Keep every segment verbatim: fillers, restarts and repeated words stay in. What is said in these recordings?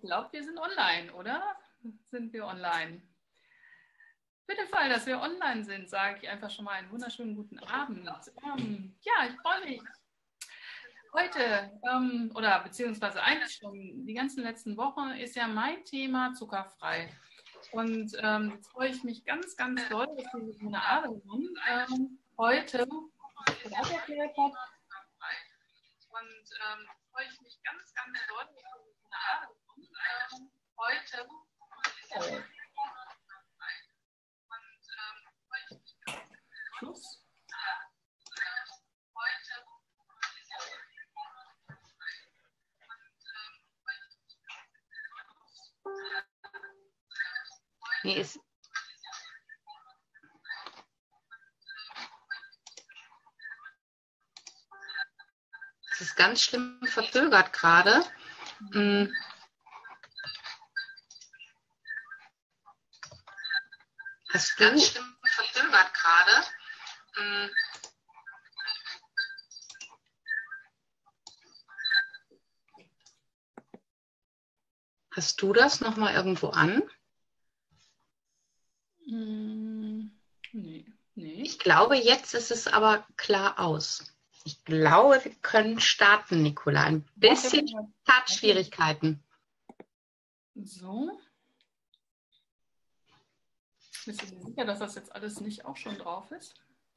glaube, wir sind online, oder? Sind wir online? Für den Fall, dass wir online sind, sage ich einfach schon mal einen wunderschönen guten Abend. Ähm, ja, ich freue mich. Heute, ähm, oder beziehungsweise eigentlich schon die ganzen letzten Wochen, ist ja mein Thema zuckerfrei. Und ähm, jetzt freue ich mich ganz, ganz doll, dass diese Simone Abelmann ähm, heute bereit erklärt hat. Und ähm, freue ich mich ganz, ganz doll, dass diese Simone Abelmann ähm, heute oh. Schluss. Nee, ist es ist ganz schlimm verzögert gerade. Hm. Hast du ganz schlimm verzögert gerade? Hm. Hast du das nochmal irgendwo an? Mm, nee, nee. Ich glaube, jetzt ist es aber klar aus. Ich glaube, wir können starten, Nicola. Ein bisschen Startschwierigkeiten. So. Bist du dir sicher, dass das jetzt alles nicht auch schon drauf ist?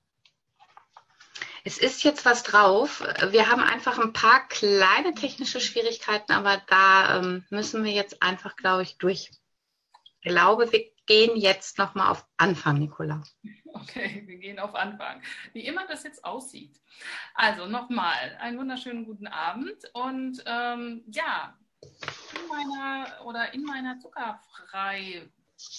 Es ist jetzt was drauf. Wir haben einfach ein paar kleine technische Schwierigkeiten, aber da ähm, müssen wir jetzt einfach, glaube ich, durch. Ich glaube, wir gehen jetzt nochmal auf Anfang, Nicola. Okay, wir gehen auf Anfang. Wie immer das jetzt aussieht. Also nochmal, einen wunderschönen guten Abend. Und ähm, ja, in meiner oder in meiner zuckerfreien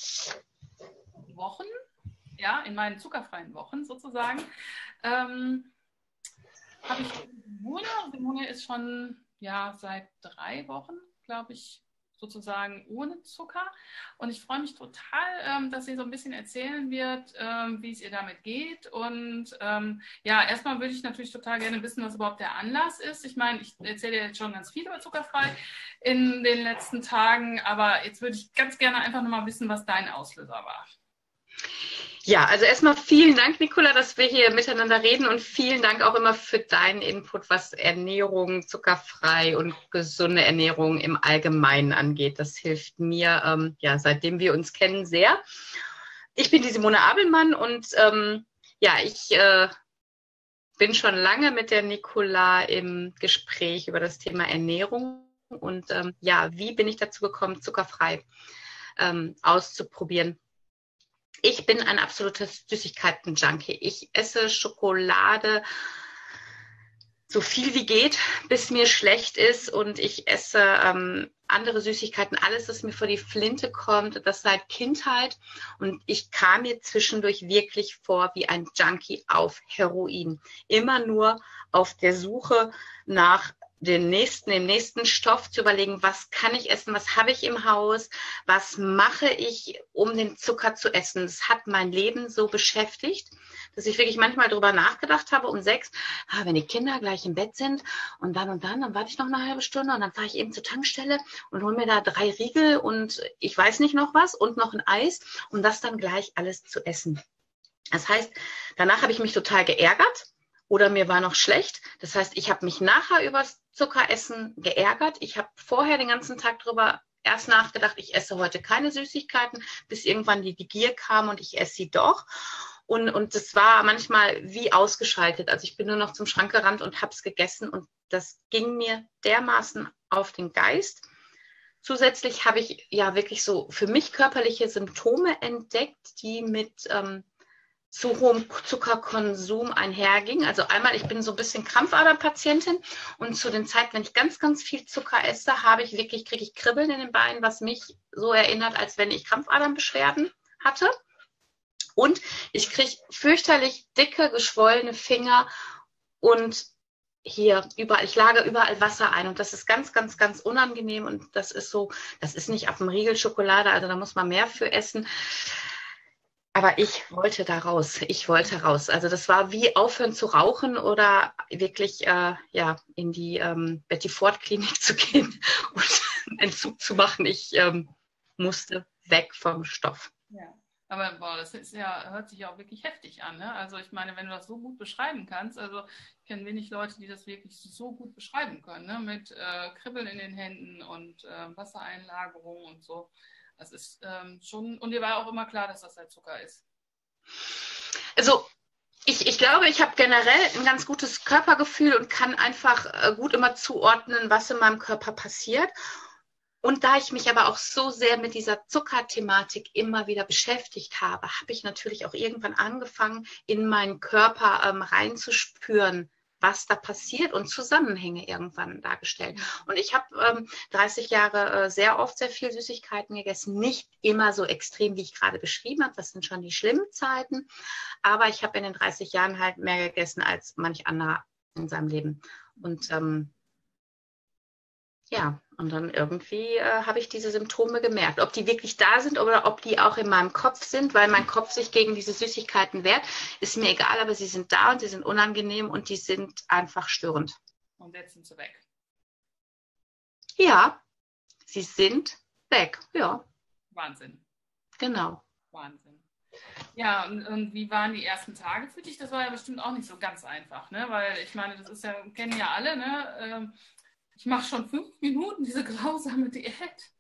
Wochen, ja, in meinen zuckerfreien Wochen sozusagen, ähm, habe ich Simone. Simone ist schon ja seit drei Wochen, glaube ich, sozusagen ohne Zucker. Und ich freue mich total, ähm, dass sie so ein bisschen erzählen wird, ähm, wie es ihr damit geht. Und ähm, ja, erstmal würde ich natürlich total gerne wissen, was überhaupt der Anlass ist. Ich meine, ich erzähle jetzt schon ganz viel über zuckerfrei in den letzten Tagen, aber jetzt würde ich ganz gerne einfach nochmal wissen, was dein Auslöser war. Ja, also erstmal vielen Dank, Nicola, dass wir hier miteinander reden und vielen Dank auch immer für deinen Input, was Ernährung, zuckerfrei und gesunde Ernährung im Allgemeinen angeht. Das hilft mir, ähm, ja, seitdem wir uns kennen, sehr. Ich bin die Simone Abelmann und ähm, ja, ich äh, bin schon lange mit der Nicola im Gespräch über das Thema Ernährung und ähm, ja, wie bin ich dazu gekommen, zuckerfrei ähm, auszuprobieren. Ich bin ein absolutes Süßigkeiten-Junkie. Ich esse Schokolade so viel wie geht, bis mir schlecht ist. Und ich esse ähm, andere Süßigkeiten, alles, was mir vor die Flinte kommt, das seit Kindheit. Und ich kam mir zwischendurch wirklich vor wie ein Junkie auf Heroin. Immer nur auf der Suche nach den nächsten, dem nächsten Stoff zu überlegen, was kann ich essen, was habe ich im Haus, was mache ich, um den Zucker zu essen. Das hat mein Leben so beschäftigt, dass ich wirklich manchmal darüber nachgedacht habe, um sechs, ah, wenn die Kinder gleich im Bett sind und dann und dann, dann warte ich noch eine halbe Stunde und dann fahre ich eben zur Tankstelle und hole mir da drei Riegel und ich weiß nicht noch was und noch ein Eis, um das dann gleich alles zu essen. Das heißt, danach habe ich mich total geärgert. Oder mir war noch schlecht. Das heißt, ich habe mich nachher über das Zuckeressen geärgert. Ich habe vorher den ganzen Tag drüber erst nachgedacht, ich esse heute keine Süßigkeiten, bis irgendwann die Gier kam und ich esse sie doch. Und, und das war manchmal wie ausgeschaltet. Also ich bin nur noch zum Schrank gerannt und habe es gegessen und das ging mir dermaßen auf den Geist. Zusätzlich habe ich ja wirklich so für mich körperliche Symptome entdeckt, die mit ähm, zu hohem Zuckerkonsum einherging. Also einmal, ich bin so ein bisschen Krampfadernpatientin und zu den Zeiten, wenn ich ganz, ganz viel Zucker esse, habe ich wirklich, kriege ich Kribbeln in den Beinen, was mich so erinnert, als wenn ich Krampfadernbeschwerden hatte. Und ich kriege fürchterlich dicke, geschwollene Finger und hier überall, ich lage überall Wasser ein und das ist ganz, ganz, ganz unangenehm und das ist so, das ist nicht auf dem Riegel Schokolade, also da muss man mehr für essen. Aber ich wollte da raus, ich wollte raus. Also das war wie aufhören zu rauchen oder wirklich äh, ja, in die ähm, Betty Ford Klinik zu gehen und Entzug zu machen. Ich ähm, musste weg vom Stoff. Ja. Aber boah, das ist ja, hört sich ja auch wirklich heftig an, ne? Also ich meine, wenn du das so gut beschreiben kannst, also ich kenne wenig Leute, die das wirklich so gut beschreiben können, ne? Mit äh, Kribbeln in den Händen und äh, Wassereinlagerung und so. Das ist ähm, schon, und dir war auch immer klar, dass das der Zucker ist. Also ich, ich glaube, ich habe generell ein ganz gutes Körpergefühl und kann einfach äh, gut immer zuordnen, was in meinem Körper passiert. Und da ich mich aber auch so sehr mit dieser Zuckerthematik immer wieder beschäftigt habe, habe ich natürlich auch irgendwann angefangen, in meinen Körper ähm, reinzuspüren, was da passiert und Zusammenhänge irgendwann dargestellt. Und ich habe ähm, dreißig Jahre äh, sehr oft sehr viel Süßigkeiten gegessen, nicht immer so extrem, wie ich gerade beschrieben habe, das sind schon die schlimmen Zeiten, aber ich habe in den dreißig Jahren halt mehr gegessen als manch anderer in seinem Leben. Und ähm, ja, und dann irgendwie äh, habe ich diese Symptome gemerkt. Ob die wirklich da sind oder ob die auch in meinem Kopf sind, weil mein Kopf sich gegen diese Süßigkeiten wehrt, ist mir egal, aber sie sind da und sie sind unangenehm und die sind einfach störend. Und jetzt sind sie weg. Ja, sie sind weg, ja. Wahnsinn. Genau. Wahnsinn. Ja, und, und wie waren die ersten Tage für dich? Das war ja bestimmt auch nicht so ganz einfach, ne? Weil ich meine, das ist ja, kennen ja alle, ne? Ähm, Ich mache schon fünf Minuten diese grausame Diät.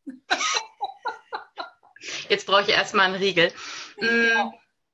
Jetzt brauche ich erstmal einen Riegel. Ja.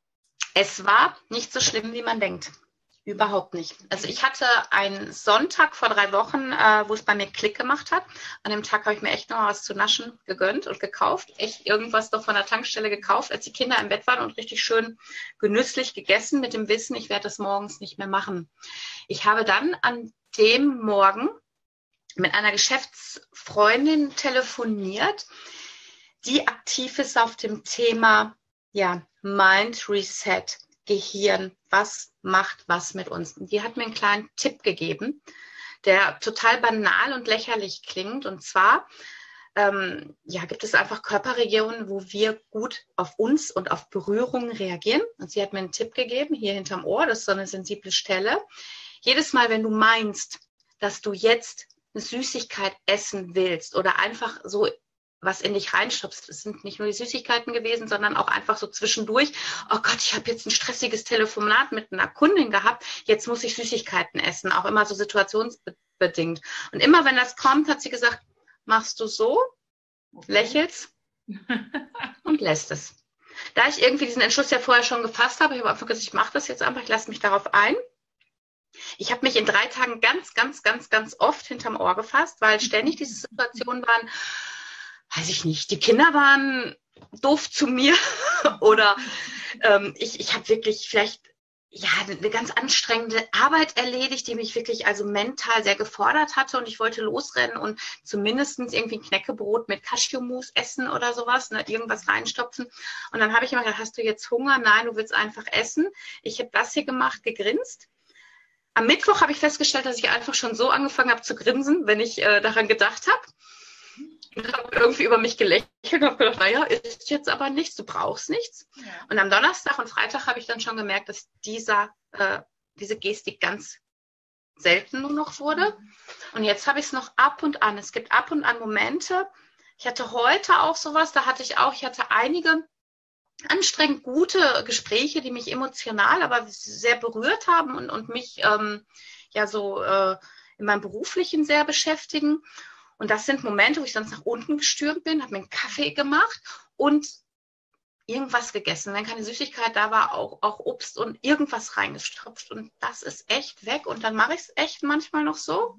Es war nicht so schlimm, wie man denkt. Überhaupt nicht. Also ich hatte einen Sonntag vor drei Wochen, äh, wo es bei mir Klick gemacht hat. An dem Tag habe ich mir echt noch was zu naschen gegönnt und gekauft. Echt irgendwas noch von der Tankstelle gekauft, als die Kinder im Bett waren und richtig schön genüsslich gegessen mit dem Wissen, ich werde das morgens nicht mehr machen. Ich habe dann an dem Morgen mit einer Geschäftsfreundin telefoniert, die aktiv ist auf dem Thema ja, Mind Reset, Gehirn, was macht was mit uns. Und die hat mir einen kleinen Tipp gegeben, der total banal und lächerlich klingt. Und zwar ähm, ja, gibt es einfach Körperregionen, wo wir gut auf uns und auf Berührungen reagieren. Und sie hat mir einen Tipp gegeben, hier hinterm Ohr, das ist so eine sensible Stelle. Jedes Mal, wenn du meinst, dass du jetzt eine Süßigkeit essen willst oder einfach so was in dich reinstopfst. Es sind nicht nur die Süßigkeiten gewesen, sondern auch einfach so zwischendurch, oh Gott, ich habe jetzt ein stressiges Telefonat mit einer Kundin gehabt, jetzt muss ich Süßigkeiten essen, auch immer so situationsbedingt. Und immer wenn das kommt, hat sie gesagt, machst du so, okay, lächelst und lässt es. Da ich irgendwie diesen Entschluss ja vorher schon gefasst habe, ich habe einfach gesagt, ich mache das jetzt einfach, ich lasse mich darauf ein. Ich habe mich in drei Tagen ganz, ganz, ganz, ganz oft hinterm Ohr gefasst, weil ständig diese Situationen waren, weiß ich nicht, die Kinder waren doof zu mir oder ähm, ich, ich habe wirklich vielleicht ja, eine ganz anstrengende Arbeit erledigt, die mich wirklich also mental sehr gefordert hatte und ich wollte losrennen und zumindest irgendwie ein Knäckebrot mit Cashewmus essen oder sowas, ne, irgendwas reinstopfen. Und dann habe ich immer gedacht, hast du jetzt Hunger? Nein, du willst einfach essen. Ich habe das hier gemacht, gegrinst. Am Mittwoch habe ich festgestellt, dass ich einfach schon so angefangen habe zu grinsen, wenn ich äh, daran gedacht habe. Ich habe irgendwie über mich gelächelt und habe gedacht, naja, ist jetzt aber nichts, du brauchst nichts. Ja. Und am Donnerstag und Freitag habe ich dann schon gemerkt, dass dieser, äh, diese Gestik ganz selten nur noch wurde. Mhm. Und jetzt habe ich es noch ab und an. Es gibt ab und an Momente. Ich hatte heute auch sowas, da hatte ich auch, ich hatte einige anstrengend gute Gespräche, die mich emotional, aber sehr berührt haben und, und mich ähm, ja so äh, in meinem Beruflichen sehr beschäftigen. Und das sind Momente, wo ich sonst nach unten gestürmt bin, habe mir einen Kaffee gemacht und irgendwas gegessen. Wenn keine Süßigkeit da war, auch, auch Obst und irgendwas reingestopft. Und das ist echt weg. Und dann mache ich es echt manchmal noch so.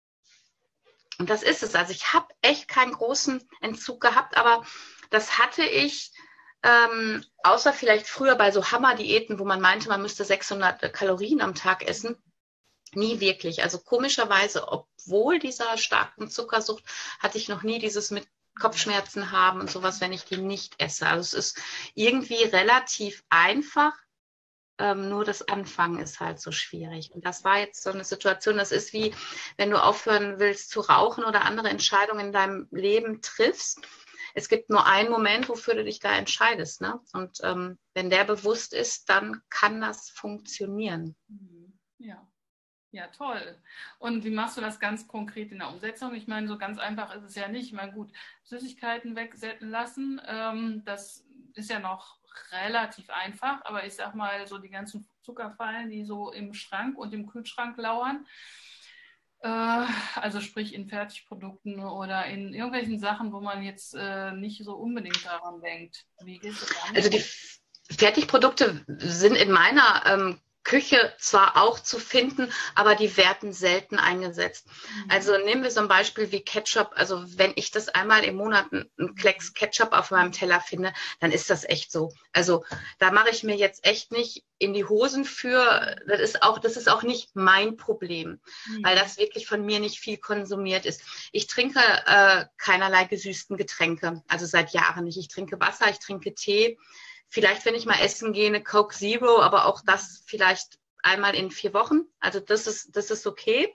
Und das ist es. Also ich habe echt keinen großen Entzug gehabt, aber das hatte ich Ähm, außer vielleicht früher bei so Hammer-Diäten, wo man meinte, man müsste sechshundert Kalorien am Tag essen, nie wirklich. Also komischerweise, obwohl dieser starken Zuckersucht, hatte ich noch nie dieses mit Kopfschmerzen haben und sowas, wenn ich die nicht esse. Also es ist irgendwie relativ einfach, ähm, nur das Anfangen ist halt so schwierig. Und das war jetzt so eine Situation, das ist wie, wenn du aufhören willst zu rauchen oder andere Entscheidungen in deinem Leben triffst. Es gibt nur einen Moment, wofür du dich da entscheidest. Ne? Und ähm, wenn der bewusst ist, dann kann das funktionieren. Ja. Ja, toll. Und wie machst du das ganz konkret in der Umsetzung? Ich meine, so ganz einfach ist es ja nicht. Ich meine, gut, Süßigkeiten weglassen, ähm, das ist ja noch relativ einfach, aber ich sag mal, so die ganzen Zuckerfallen, die so im Schrank und im Kühlschrank lauern, äh, also sprich in Fertigprodukten oder in irgendwelchen Sachen, wo man jetzt äh, nicht so unbedingt daran denkt. Wie gehst du damit? Also die Fertigprodukte sind in meiner ähm, Küche zwar auch zu finden, aber die werden selten eingesetzt. Mhm. Also nehmen wir so ein Beispiel wie Ketchup. Also wenn ich das einmal im Monat einen Klecks Ketchup auf meinem Teller finde, dann ist das echt so. Also da mache ich mir jetzt echt nicht in die Hosen für. Das ist auch, das ist auch nicht mein Problem, mhm. weil das wirklich von mir nicht viel konsumiert ist. Ich trinke äh, keinerlei gesüßten Getränke, also seit Jahren nicht. Ich trinke Wasser, ich trinke Tee. Vielleicht, wenn ich mal essen gehe, eine Coke Zero, aber auch das vielleicht einmal in vier Wochen. Also das ist, das ist okay.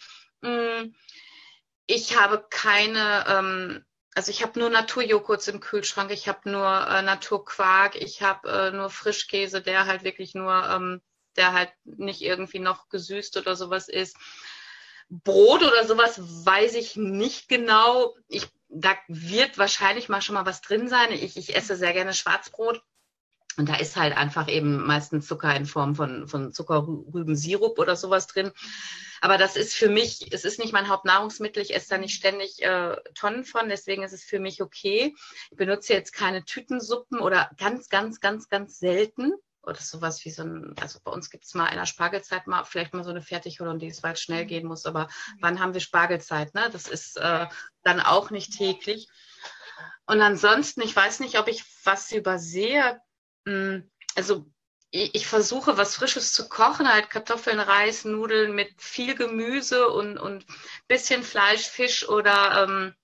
Ich habe keine, ähm, also ich habe nur Naturjoghurts im Kühlschrank, ich habe nur äh, Naturquark, ich habe äh, nur Frischkäse, der halt wirklich nur, ähm, der halt nicht irgendwie noch gesüßt oder sowas ist. Brot oder sowas weiß ich nicht genau. Ich, da wird wahrscheinlich mal schon mal was drin sein. Ich, ich esse sehr gerne Schwarzbrot. Und da ist halt einfach eben meistens Zucker in Form von, von Zuckerrübensirup oder sowas drin. Aber das ist für mich, es ist nicht mein Hauptnahrungsmittel. Ich esse da nicht ständig äh, Tonnen von. Deswegen ist es für mich okay. Ich benutze jetzt keine Tütensuppen oder ganz, ganz, ganz, ganz selten. Oder sowas wie so ein, also bei uns gibt es mal in der Spargelzeit mal vielleicht mal so eine Fertig-Hollandaise, weil es schnell gehen muss. Aber wann haben wir Spargelzeit? Ne? Das ist äh, dann auch nicht täglich. Und ansonsten, ich weiß nicht, ob ich was übersehe. Also ich, ich versuche, was Frisches zu kochen, halt Kartoffeln, Reis, Nudeln mit viel Gemüse und und bisschen Fleisch, Fisch oder ähm,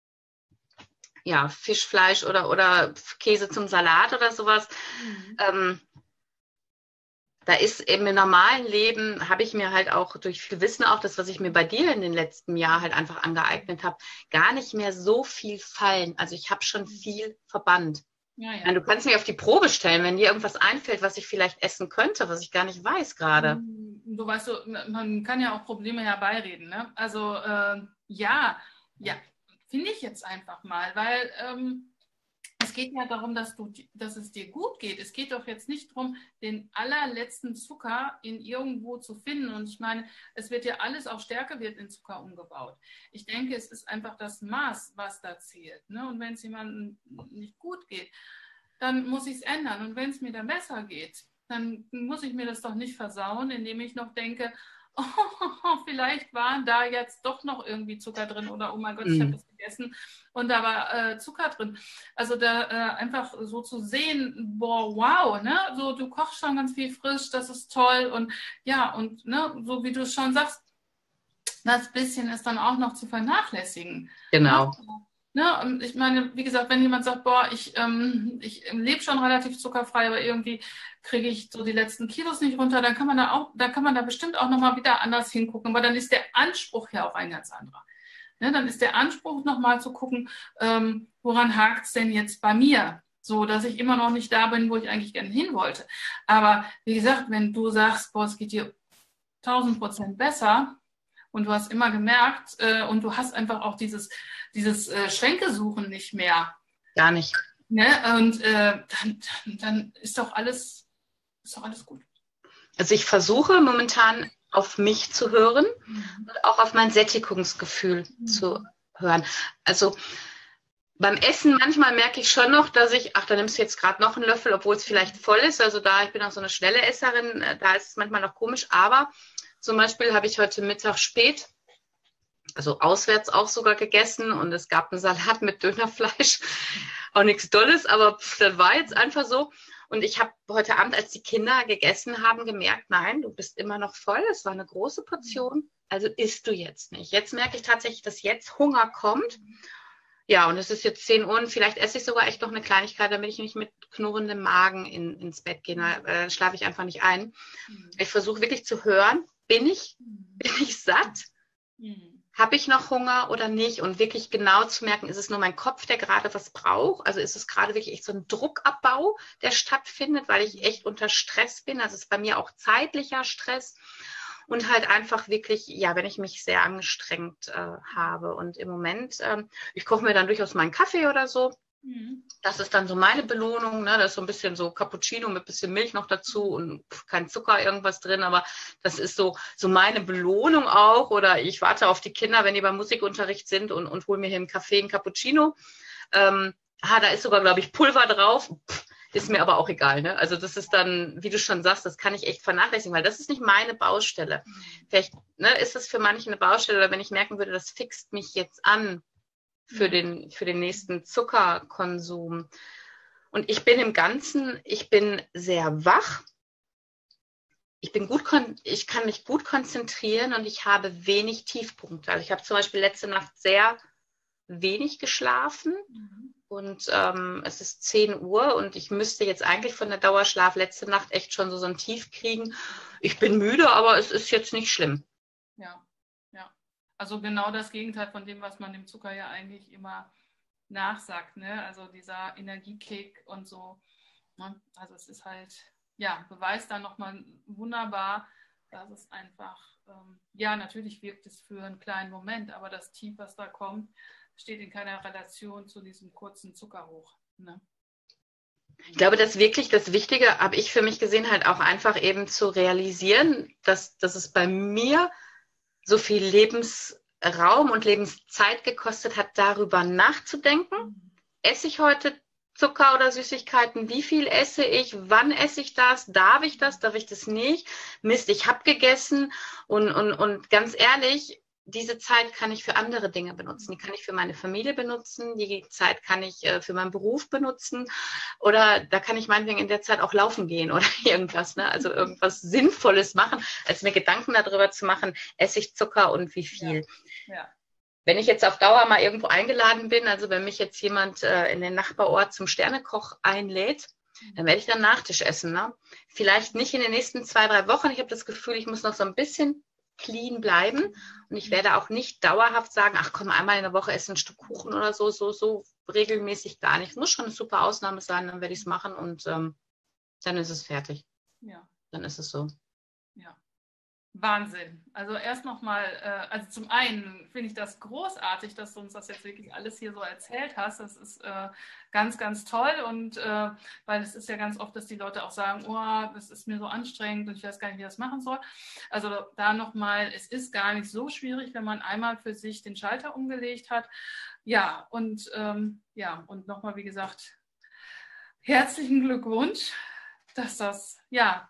ja Fisch, Fleisch oder oder Käse zum Salat oder sowas. Mhm. Ähm, da ist eben im normalen Leben, habe ich mir halt auch durch viel Wissen, auch das, was ich mir bei dir in den letzten Jahren halt einfach angeeignet habe, gar nicht mehr so viel fallen. Also ich habe schon viel verbannt. Ja, ja. Du kannst mich auf die Probe stellen, wenn dir irgendwas einfällt, was ich vielleicht essen könnte, was ich gar nicht weiß gerade. Du weißt, so, man kann ja auch Probleme herbeireden. Ne? Also äh, ja, ja, finde ich jetzt einfach mal, weil ähm, es geht ja darum, dass, du, dass es dir gut geht. Es geht doch jetzt nicht darum, den allerletzten Zucker in irgendwo zu finden. Und ich meine, es wird ja alles, auch Stärke wird in Zucker umgebaut. Ich denke, es ist einfach das Maß, was da zählt. Ne? Und wenn es jemandem nicht gut geht, dann muss ich es ändern. Und wenn es mir dann besser geht, dann muss ich mir das doch nicht versauen, indem ich noch denke, oh, vielleicht war da jetzt doch noch irgendwie Zucker drin oder oh mein Gott, ich habe das gegessen und da war äh, Zucker drin. Also da äh, einfach so zu sehen, boah, wow, ne, so du kochst schon ganz viel frisch, das ist toll und ja, und ne, so wie du es schon sagst, das bisschen ist dann auch noch zu vernachlässigen. Genau. Ne? Und ich meine, wie gesagt, wenn jemand sagt, boah, ich, ähm, ich lebe schon relativ zuckerfrei, aber irgendwie kriege ich so die letzten Kilos nicht runter, dann kann man da auch, da kann man da bestimmt auch nochmal wieder anders hingucken, weil dann ist der Anspruch ja auch ein ganz anderer. Ne? Dann ist der Anspruch nochmal zu gucken, ähm, woran hakt es denn jetzt bei mir? So, dass ich immer noch nicht da bin, wo ich eigentlich gerne hin wollte. Aber wie gesagt, wenn du sagst, boah, es geht dir tausend Prozent besser, und du hast immer gemerkt, äh, und du hast einfach auch dieses, dieses äh, Schränke-Suchen nicht mehr. Gar nicht. Ne? Und äh, dann, dann, dann ist doch alles, ist doch alles gut. Also ich versuche momentan auf mich zu hören mhm. und auch auf mein Sättigungsgefühl mhm. zu hören. Also beim Essen manchmal merke ich schon noch, dass ich, ach, da nimmst du jetzt gerade noch einen Löffel, obwohl es vielleicht voll ist. Also da, ich bin auch so eine schnelle Esserin, da ist es manchmal noch komisch, aber zum Beispiel habe ich heute Mittag spät, also auswärts auch sogar gegessen und es gab einen Salat mit Dönerfleisch. Auch nichts Dolles, aber pff, das war jetzt einfach so. Und ich habe heute Abend, als die Kinder gegessen haben, gemerkt, nein, du bist immer noch voll. Es war eine große Portion, also isst du jetzt nicht. Jetzt merke ich tatsächlich, dass jetzt Hunger kommt. Ja, und es ist jetzt zehn Uhr und vielleicht esse ich sogar echt noch eine Kleinigkeit, damit ich nicht mit knurrendem Magen in, ins Bett gehe. Da äh, schlafe ich einfach nicht ein. Ich versuche wirklich zu hören, bin ich, bin ich satt? Mhm. Habe ich noch Hunger oder nicht? Und wirklich genau zu merken, ist es nur mein Kopf, der gerade was braucht? Also ist es gerade wirklich echt so ein Druckabbau, der stattfindet, weil ich echt unter Stress bin? Also es ist bei mir auch zeitlicher Stress. und halt einfach wirklich, ja, wenn ich mich sehr angestrengt äh, habe. Und im Moment, ähm, ich koche mir dann durchaus meinen Kaffee oder so. Mhm. Das ist dann so meine Belohnung, ne? Da ist so ein bisschen so Cappuccino mit ein bisschen Milch noch dazu und kein Zucker irgendwas drin, aber das ist so, so meine Belohnung auch. Oder ich warte auf die Kinder, wenn die beim Musikunterricht sind und, und hole mir hier im Café einen Cappuccino. Ähm, ah, da ist sogar, glaube ich, Pulver drauf. Pff, ist mir aber auch egal, ne? Also das ist dann, wie du schon sagst, das kann ich echt vernachlässigen, weil das ist nicht meine Baustelle. Vielleicht, ne, ist das für manche eine Baustelle, oder wenn ich merken würde, das fixt mich jetzt an, für den, für den nächsten Zuckerkonsum. Und ich bin im Ganzen, ich bin sehr wach. Ich bin gut, ich kann mich gut konzentrieren und ich habe wenig Tiefpunkte. Also ich habe zum Beispiel letzte Nacht sehr wenig geschlafen und ähm, es ist zehn Uhr und ich müsste jetzt eigentlich von der Dauerschlaf letzte Nacht echt schon so, so ein Tief kriegen. Ich bin müde, aber es ist jetzt nicht schlimm. Ja, ja. Also genau das Gegenteil von dem, was man dem Zucker ja eigentlich immer nachsagt, ne? Also dieser Energiekick und so. Ne? Also es ist halt, ja, beweist dann nochmal wunderbar, dass es einfach, ähm, ja, natürlich wirkt es für einen kleinen Moment, aber das Tief, was da kommt, steht in keiner Relation zu diesem kurzen Zuckerhoch. Ne? Ich glaube, das wirklich das Wichtige, habe ich für mich gesehen, halt auch einfach eben zu realisieren, dass, dass es bei mir so viel Lebensraum und Lebenszeit gekostet hat, darüber nachzudenken. Mhm. Esse ich heute Zucker oder Süßigkeiten? Wie viel esse ich? Wann esse ich das? Darf ich das? Darf ich das nicht? Mist, ich habe gegessen. Und, und, und ganz ehrlich, diese Zeit kann ich für andere Dinge benutzen. Die kann ich für meine Familie benutzen. Die Zeit kann ich äh, für meinen Beruf benutzen. Oder da kann ich meinetwegen in der Zeit auch laufen gehen oder irgendwas. Ne? Also irgendwas Sinnvolles machen, als mir Gedanken darüber zu machen, esse ich Zucker und wie viel. Ja. Ja. Wenn ich jetzt auf Dauer mal irgendwo eingeladen bin, also wenn mich jetzt jemand äh, in den Nachbarort zum Sternekoch einlädt, dann werde ich dann Nachtisch essen. Ne? Vielleicht nicht in den nächsten zwei, drei Wochen. Ich habe das Gefühl, ich muss noch so ein bisschen clean bleiben. Und ich werde auch nicht dauerhaft sagen, ach komm, einmal in der Woche essen ein Stück Kuchen oder so, so, so regelmäßig gar nicht. Es muss schon eine super Ausnahme sein, dann werde ich es machen und ähm, dann ist es fertig. Ja. Dann ist es so. Ja. Wahnsinn. Also erst nochmal, äh, also zum einen finde ich das großartig, dass du uns das jetzt wirklich alles hier so erzählt hast. Das ist äh, ganz, ganz toll und äh, weil es ist ja ganz oft, dass die Leute auch sagen, oh, das ist mir so anstrengend und ich weiß gar nicht, wie ich das machen soll. Also da nochmal, es ist gar nicht so schwierig, wenn man einmal für sich den Schalter umgelegt hat. Ja, und ähm, ja, und nochmal, wie gesagt, herzlichen Glückwunsch, dass das, ja,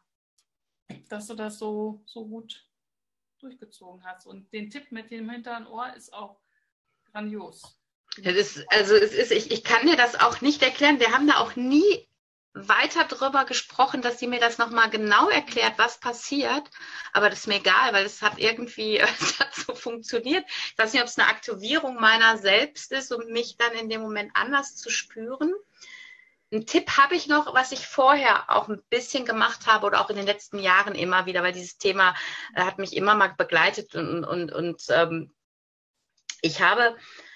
dass du das so, so gut durchgezogen hast. Und den Tipp mit dem hinteren Ohr ist auch grandios. Das ist, also es ist, ich, ich kann dir das auch nicht erklären. Wir haben da auch nie weiter drüber gesprochen, dass sie mir das nochmal genau erklärt, was passiert. Aber das ist mir egal, weil es hat irgendwie, es hat so funktioniert. Ich weiß nicht, ob es eine Aktivierung meiner selbst ist, um mich dann in dem Moment anders zu spüren. Ein Tipp habe ich noch, was ich vorher auch ein bisschen gemacht habe oder auch in den letzten Jahren immer wieder, weil dieses Thema äh, hat mich immer mal begleitet und, und, und ähm, ich habe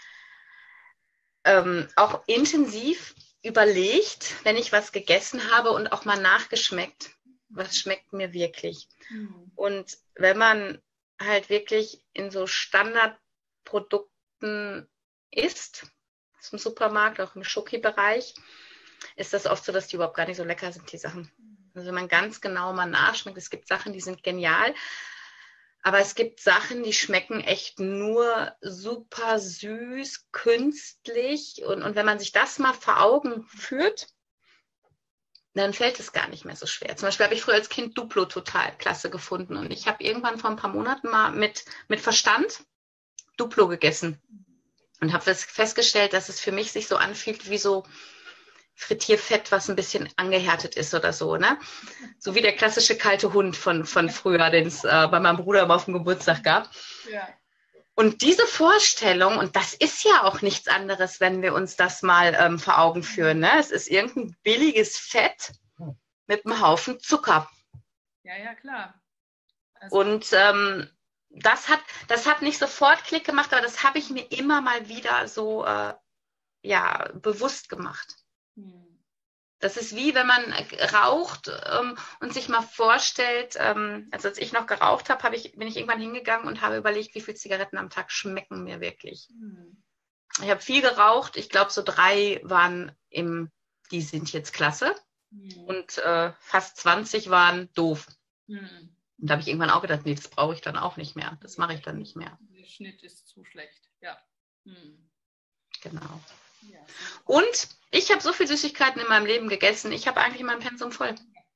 ähm, auch intensiv überlegt, wenn ich was gegessen habe und auch mal nachgeschmeckt, was schmeckt mir wirklich. Mhm. Und wenn man halt wirklich in so Standardprodukten isst, aus dem Supermarkt, auch im Schoki-Bereich, ist das oft so, dass die überhaupt gar nicht so lecker sind, die Sachen. Also wenn man ganz genau mal nachschmeckt, es gibt Sachen, die sind genial, aber es gibt Sachen, die schmecken echt nur super süß, künstlich und, und wenn man sich das mal vor Augen führt, dann fällt es gar nicht mehr so schwer. Zum Beispiel habe ich früher als Kind Duplo total klasse gefunden und ich habe irgendwann vor ein paar Monaten mal mit, mit Verstand Duplo gegessen und habe festgestellt, dass es für mich sich so anfühlt wie so Frittierfett, was ein bisschen angehärtet ist oder so, ne? So wie der klassische kalte Hund von, von früher, den es äh, bei meinem Bruder immer auf dem Geburtstag gab. Ja. Und diese Vorstellung, und das ist ja auch nichts anderes, wenn wir uns das mal ähm, vor Augen führen, ne? Es ist irgendein billiges Fett mit einem Haufen Zucker. Ja, ja, klar. Also und ähm, das hat, das hat nicht sofort Klick gemacht, aber das habe ich mir immer mal wieder so äh, ja, bewusst gemacht. Das ist wie, wenn man raucht ähm, und sich mal vorstellt, ähm, also als ich noch geraucht habe, hab ich, bin ich irgendwann hingegangen und habe überlegt, wie viele Zigaretten am Tag schmecken mir wirklich. Mhm. Ich habe viel geraucht. Ich glaube, so drei waren im, die sind jetzt klasse. Mhm. Und äh, fast zwanzig waren doof. Mhm. Und da habe ich irgendwann auch gedacht, nee, das brauche ich dann auch nicht mehr. Das mache ich dann nicht mehr. Der Schnitt ist zu schlecht, ja. Mhm. Genau. Ja. Und ich habe so viel Süßigkeiten in meinem Leben gegessen, ich habe eigentlich mein Pensum voll.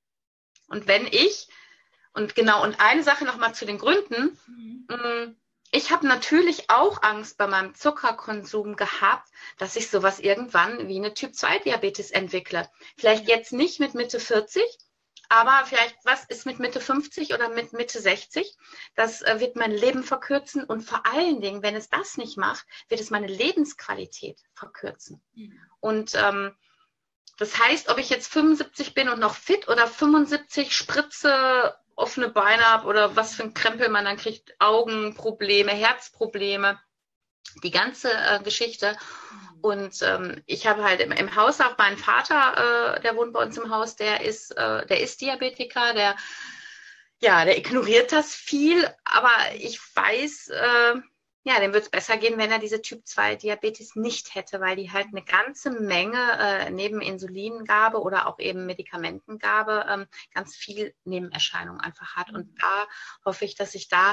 Und wenn ich, und genau, und eine Sache nochmal zu den Gründen, mhm. ich habe natürlich auch Angst bei meinem Zuckerkonsum gehabt, dass ich sowas irgendwann wie eine Typ zwei Diabetes entwickle. Vielleicht ja. jetzt nicht mit Mitte vierzig, aber vielleicht, was ist mit Mitte fünfzig oder mit Mitte sechzig? Das äh, wird mein Leben verkürzen und vor allen Dingen, wenn es das nicht macht, wird es meine Lebensqualität verkürzen. Mhm. Und ähm, das heißt, ob ich jetzt fünfundsiebzig bin und noch fit oder fünfundsiebzig Spritze, offene Beine habe oder was für ein Krempel man dann kriegt, Augenprobleme, Herzprobleme, die ganze äh, Geschichte. Und ähm, ich habe halt im, im Haus auch meinen Vater, äh, der wohnt bei uns im Haus, der ist, äh, der ist Diabetiker, der, ja, der ignoriert das viel, aber ich weiß, äh, ja, dem wird es besser gehen, wenn er diese Typ zwei Diabetes nicht hätte, weil die halt eine ganze Menge äh, neben Insulingabe oder auch eben Medikamentengabe ähm, ganz viel Nebenerscheinungen einfach hat. Und da hoffe ich, dass ich da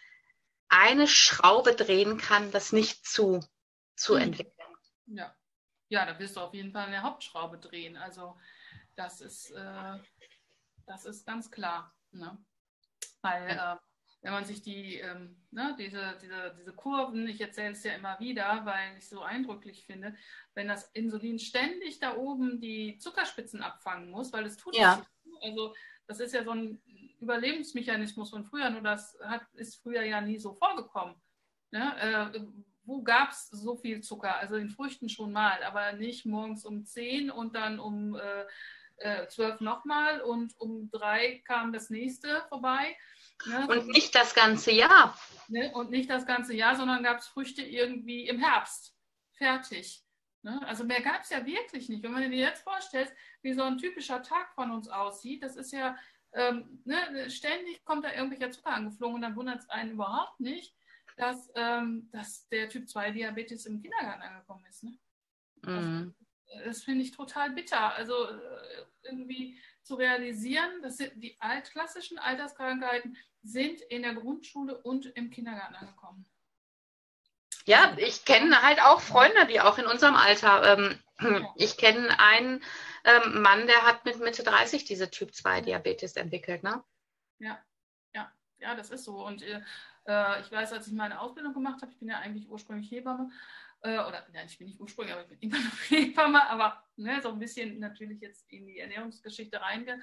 eine Schraube drehen kann, das nicht zu, zu mhm. entwickeln. Ja. Ja, da wirst du auf jeden Fall eine Hauptschraube drehen. Also das ist, äh, das ist ganz klar. Ne? Weil äh, wenn man sich die, ähm, ne, diese, diese, diese Kurven, ich erzähle es ja immer wieder, weil ich es so eindrücklich finde, wenn das Insulin ständig da oben die Zuckerspitzen abfangen muss, weil es tut ja. nicht. Also das ist ja so ein Überlebensmechanismus von früher, nur das hat, ist früher ja nie so vorgekommen. Ne? Äh, Wo gab es so viel Zucker? Also in Früchten schon mal, aber nicht morgens um zehn und dann um äh, äh, zwölf nochmal und um drei kam das nächste vorbei. Ne? Und nicht das ganze Jahr. Ne? Und nicht das ganze Jahr, sondern gab es Früchte irgendwie im Herbst. Fertig. Ne? Also mehr gab es ja wirklich nicht. Wenn man dir jetzt vorstellt, wie so ein typischer Tag von uns aussieht, das ist ja, ähm, ne, ständig kommt da irgendwelcher Zucker angeflogen und dann wundert es einen überhaupt nicht, dass, ähm, dass der Typ zwei Diabetes im Kindergarten angekommen ist. Ne? Mm. Das, das finde ich total bitter. Also äh, irgendwie zu realisieren, dass die alt, klassischen Alterskrankheiten sind in der Grundschule und im Kindergarten angekommen. Ja, ich kenne halt auch Freunde, die auch in unserem Alter, ähm, ja. ich kenne einen ähm, Mann, der hat mit Mitte dreißig diese Typ zwei Diabetes entwickelt. Ne? Ja, ja, ja, das ist so. Und äh, ich weiß, als ich meine Ausbildung gemacht habe, ich bin ja eigentlich ursprünglich Hebamme, äh, oder nein, ich bin nicht ursprünglich, aber ich bin immer noch Hebamme, aber ne, so ein bisschen natürlich jetzt in die Ernährungsgeschichte reingerutscht.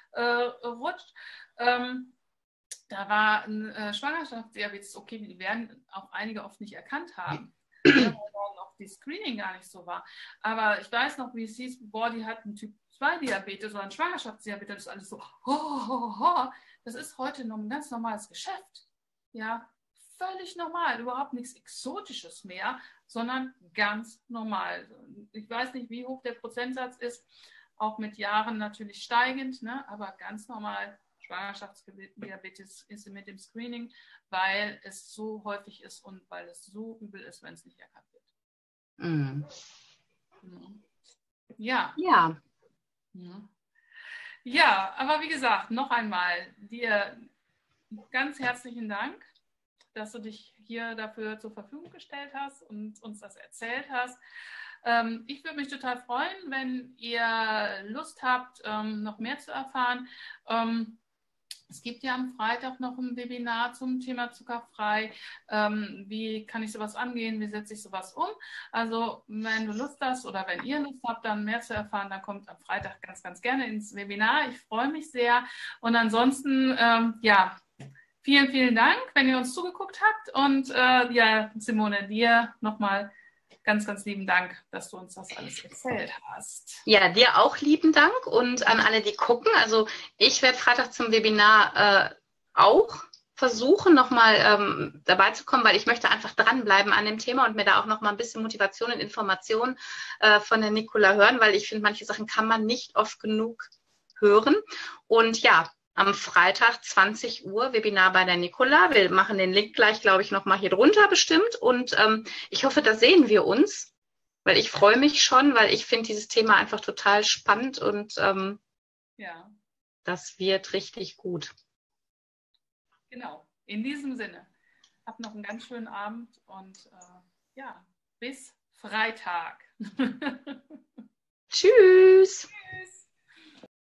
Ähm, da war ein äh, Schwangerschaftsdiabetes, okay, die werden auch einige oft nicht erkannt haben, weil dann auch die Screening gar nicht so war. Aber ich weiß noch, wie es hieß, boah, die hat einen Typ zwei Diabetes oder einen Schwangerschaftsdiabetes, das ist alles so, ho, ho, ho. Das ist heute noch ein ganz normales Geschäft. Ja, völlig normal, überhaupt nichts Exotisches mehr, sondern ganz normal. Ich weiß nicht, wie hoch der Prozentsatz ist, auch mit Jahren natürlich steigend, ne? Aber ganz normal Schwangerschaftsdiabetes ist mit dem Screening, weil es so häufig ist und weil es so übel ist, wenn es nicht erkannt wird. Mhm. Ja. Ja. Ja. Ja, aber wie gesagt, noch einmal dir ganz herzlichen Dank, dass du dich hier dafür zur Verfügung gestellt hast und uns das erzählt hast. Ähm, ich würde mich total freuen, wenn ihr Lust habt, ähm, noch mehr zu erfahren. Ähm, es gibt ja am Freitag noch ein Webinar zum Thema zuckerfrei. Ähm, wie kann ich sowas angehen? Wie setze ich sowas um? Also wenn du Lust hast oder wenn ihr Lust habt, dann mehr zu erfahren, dann kommt am Freitag ganz, ganz gerne ins Webinar. Ich freue mich sehr. Und ansonsten, ähm, ja, vielen, vielen Dank, wenn ihr uns zugeguckt habt. Und äh, ja, Simone, dir nochmal ganz, ganz lieben Dank, dass du uns das alles erzählt hast. Ja, dir auch lieben Dank und an alle, die gucken. Also ich werde Freitag zum Webinar äh, auch versuchen, nochmal ähm, dabei zu kommen, weil ich möchte einfach dranbleiben an dem Thema und mir da auch nochmal ein bisschen Motivation und Information äh, von der Nicola hören, weil ich finde, manche Sachen kann man nicht oft genug hören. Und ja, am Freitag zwanzig Uhr Webinar bei der Nicola. Wir machen den Link gleich, glaube ich, nochmal hier drunter bestimmt. Und ähm, ich hoffe, da sehen wir uns, weil ich freue mich schon, weil ich finde dieses Thema einfach total spannend und ähm, ja, das wird richtig gut. Genau. In diesem Sinne, habt noch einen ganz schönen Abend und äh, ja, bis Freitag. Tschüss.